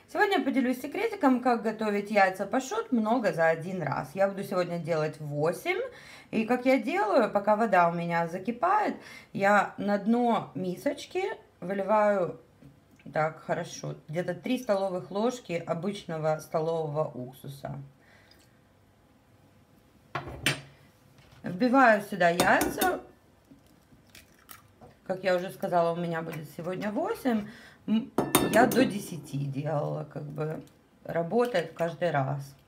Сегодня я поделюсь секретиком, как готовить яйца пашот много за один раз. Я буду сегодня делать 8. И как я делаю, пока вода у меня закипает, я на дно мисочки выливаю так хорошо, где-то 3 столовых ложки обычного столового уксуса. Вбиваю сюда яйца. Как я уже сказала, у меня будет сегодня 8. Я до 10 делала, как бы работает каждый раз.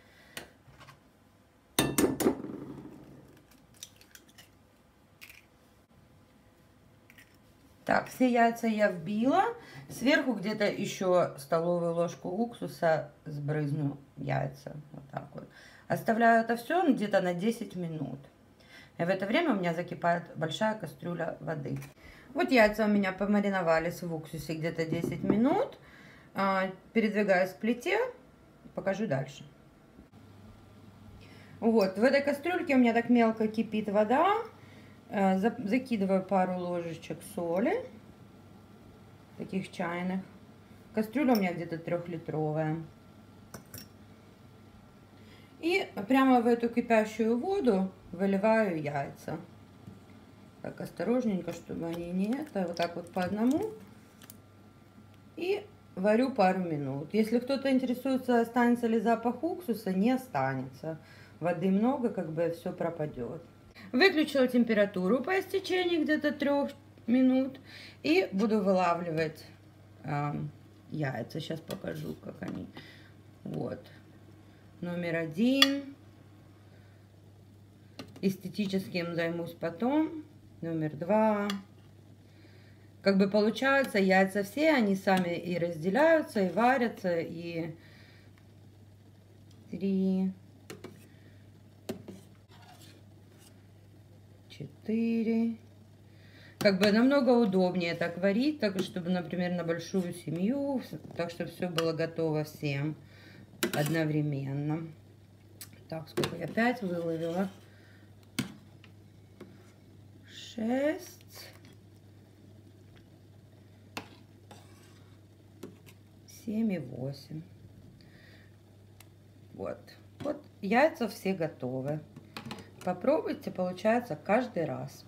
Так, все яйца я вбила. Сверху где-то еще столовую ложку уксуса сбрызну яйца. Вот так вот. Оставляю это все где-то на 10 минут. И в это время у меня закипает большая кастрюля воды. Вот яйца у меня помариновались в уксусе где-то 10 минут. Передвигаюсь к плите. Покажу дальше. Вот, в этой кастрюльке у меня так мелко кипит вода. Закидываю пару ложечек соли, таких чайных. Кастрюля у меня где-то 3-литровая. И прямо в эту кипящую воду выливаю яйца. Так, осторожненько, чтобы они не это, вот так вот по одному. И варю пару минут. Если кто-то интересуется, останется ли запах уксуса, не останется. Воды много, как бы все пропадет. Выключила температуру по истечении где-то 3 минут. И буду вылавливать яйца. Сейчас покажу, как они. Вот. Номер 1. Эстетическим займусь потом. Номер 2. Как бы получается, яйца все, они сами и разделяются, и варятся, и 3, 4. Как бы намного удобнее так варить, так чтобы, например, на большую семью, так чтобы все было готово всем одновременно. Так, сколько я? 5 выловила. 6. 7 и 8. Вот. Вот яйца все готовы. Попробуйте, получается каждый раз.